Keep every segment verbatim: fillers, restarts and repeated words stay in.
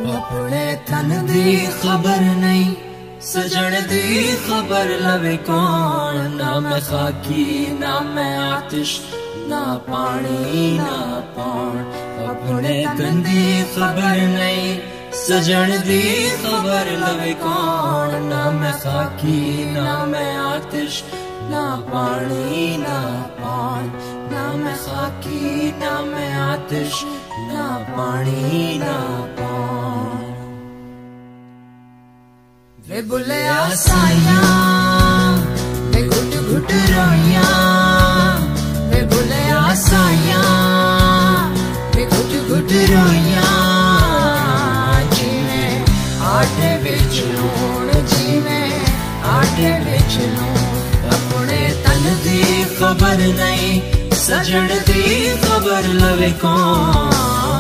अपने तन दी खबर नहीं, सजन दी खबर लवे कौन। ना मैं खाकी ना मैं आतिश, ना पानी ना पान। अपने तन दी खबर नहीं, सजन दी खबर लवे कौन। ना मैं खाकी ना मैं आतिश, ना पानी ना पान। ना मैं खाकी ना मैं आतिश, ना पानी ना पान। वे बुल्लिया साइयां वे घुट घुट रोइयां, वे बुल्लिया साइयां वे घुट घुट रोइयां। जिवें आटे विच लूण, जिवें आटे विच लूण। अपने तन दी खबर नहीं, सजन दी खबर लवे कौन।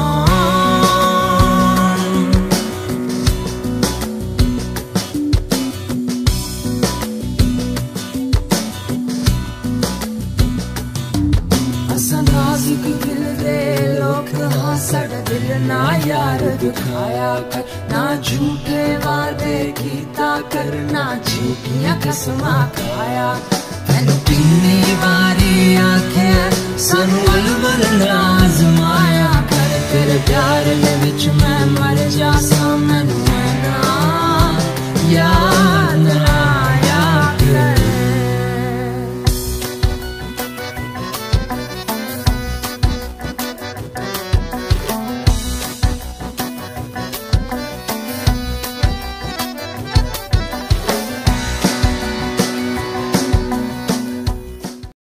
नाजुक दिल दे लोग हाँ, साड़ा दिल ना यार दुखाया कर। ना झूठे वादे कीता कर, ना झूठियां कसमां खाया। मैनू किन्नी बारी आख्या सानू अलवल ना आजमाया कर। तेरे प्यार दे विच मैं मर जासां, मैनू ना याद ना